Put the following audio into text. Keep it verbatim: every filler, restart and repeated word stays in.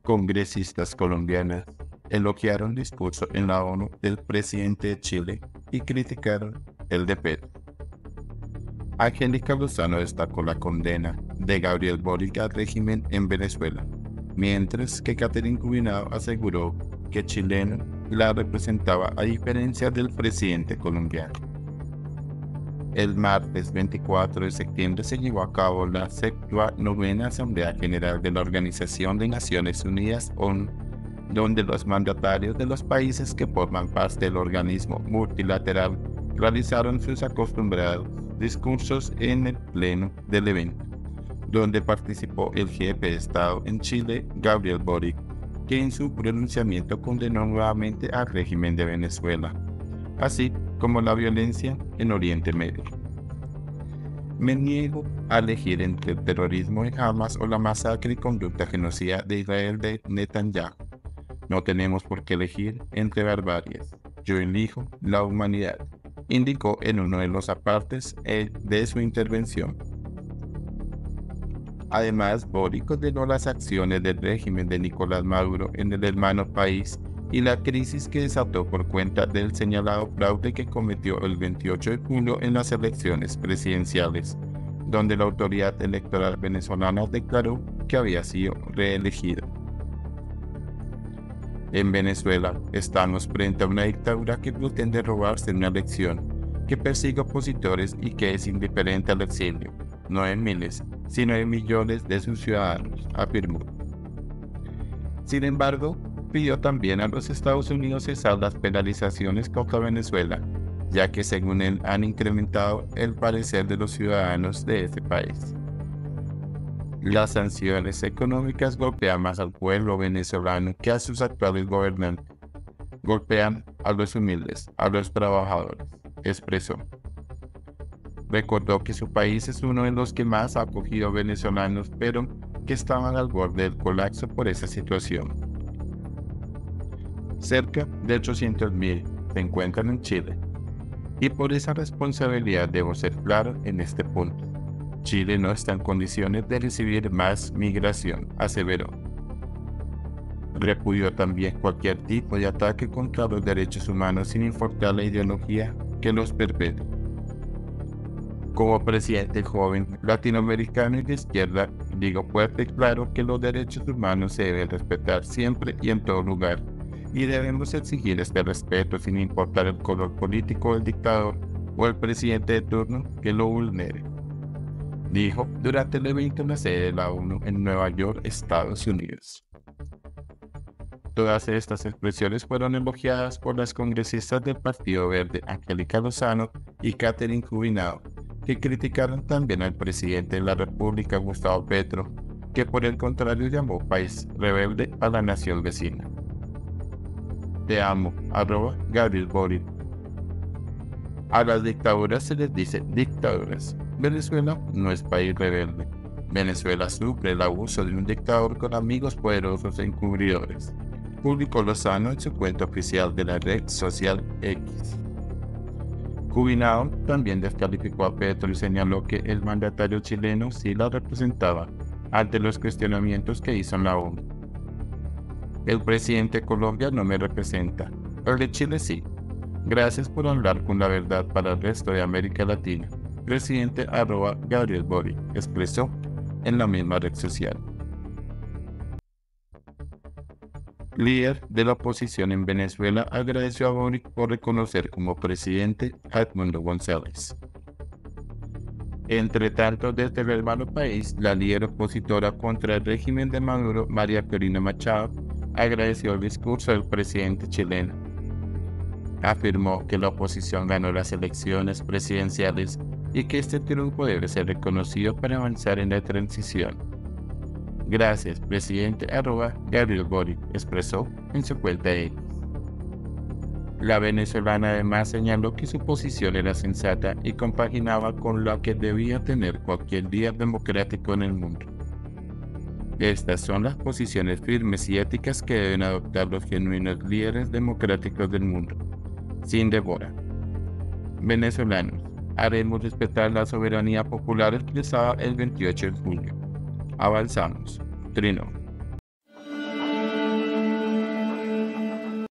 Congresistas colombianas elogiaron el discurso en la ONU del presidente de Chile y criticaron el de Petro. Angélica Lozano destacó la condena de Gabriel Boric al régimen en Venezuela, mientras que Catherine Cubinao aseguró que chileno la representaba a diferencia del presidente colombiano. El martes veinticuatro de septiembre se llevó a cabo la novena Asamblea General de la Organización de Naciones Unidas, ONU, donde los mandatarios de los países que forman parte del organismo multilateral realizaron sus acostumbrados discursos en el pleno del evento, donde participó el jefe de Estado en Chile, Gabriel Boric, que en su pronunciamiento condenó nuevamente al régimen de Venezuela, así como la violencia en Oriente Medio. Me niego a elegir entre el terrorismo de Hamas o la masacre y conducta genocida de Israel de Netanyahu. No tenemos por qué elegir entre barbaries. Yo elijo la humanidad, indicó en uno de los apartes de su intervención. Además, Boric condenó las acciones del régimen de Nicolás Maduro en el hermano país y la crisis que desató por cuenta del señalado fraude que cometió el veintiocho de julio en las elecciones presidenciales, donde la autoridad electoral venezolana declaró que había sido reelegido. En Venezuela estamos frente a una dictadura que pretende robarse una elección, que persigue opositores y que es indiferente al exilio, no en miles, sino en millones de sus ciudadanos, afirmó. Sin embargo, pidió también a los Estados Unidos cesar las penalizaciones contra Venezuela, ya que según él han incrementado el parecer de los ciudadanos de ese país. Las sanciones económicas golpean más al pueblo venezolano que a sus actuales gobernantes. Golpean a los humildes, a los trabajadores, expresó. Recordó que su país es uno de los que más ha acogido venezolanos, pero que estaban al borde del colapso por esa situación. Cerca de ochocientos mil se encuentran en Chile, y por esa responsabilidad debo ser claro en este punto. Chile no está en condiciones de recibir más migración, aseveró. Repudió también cualquier tipo de ataque contra los derechos humanos sin importar la ideología que los perpetre. Como presidente joven latinoamericano y de izquierda, digo fuerte y claro que los derechos humanos se deben respetar siempre y en todo lugar, y debemos exigir este respeto sin importar el color político del dictador o el presidente de turno que lo vulnere, dijo durante el evento en la sede de la ONU en Nueva York, Estados Unidos. Todas estas expresiones fueron elogiadas por las congresistas del Partido Verde, Angélica Lozano y Catherine Cubinao, que criticaron también al presidente de la República, Gustavo Petro, que por el contrario llamó país rebelde a la nación vecina. Te amo, arroba Gabriel Boric. A las dictaduras se les dice dictaduras. Venezuela no es país rebelde. Venezuela sufre el abuso de un dictador con amigos poderosos e encubridores, publicó Lozano en su cuenta oficial de la red social X. Cubinao también descalificó a Petro y señaló que el mandatario chileno sí la representaba ante los cuestionamientos que hizo en la ONU. El presidente de Colombia no me representa, el de Chile sí. Gracias por hablar con la verdad para el resto de América Latina. Presidente arroba Gabriel Boric expresó en la misma red social. Líder de la oposición en Venezuela agradeció a Boric por reconocer como presidente a Edmundo González. Entre tanto, desde el hermano país, la líder opositora contra el régimen de Maduro, María Corina Machado, agradeció el discurso del presidente chileno. Afirmó que la oposición ganó las elecciones presidenciales y que este triunfo debe ser reconocido para avanzar en la transición. Gracias, presidente arroba Gabriel Boric, expresó en su cuenta X. La venezolana además señaló que su posición era sensata y compaginaba con lo que debía tener cualquier líder democrático en el mundo. Estas son las posiciones firmes y éticas que deben adoptar los genuinos líderes democráticos del mundo. Sin demora. Venezolanos, haremos respetar la soberanía popular expresada el veintiocho de julio. Avanzamos. Trino.